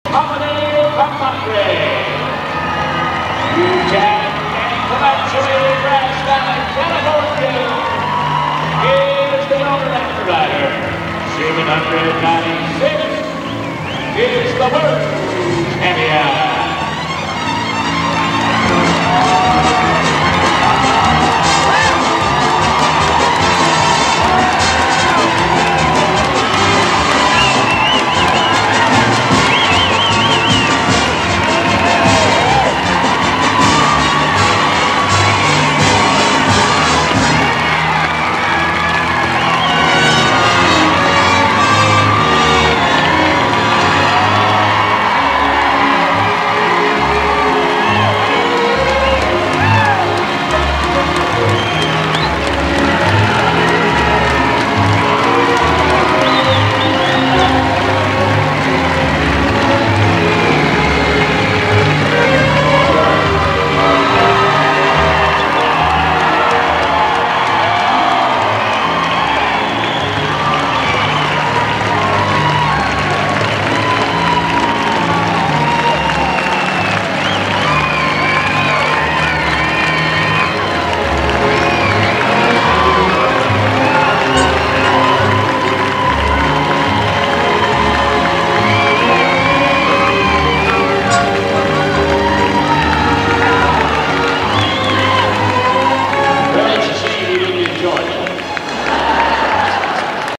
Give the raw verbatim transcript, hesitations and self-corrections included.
Compadre. You can financially dressed down in California. Is the owner and rider. seven hundred ninety-six is the world champion.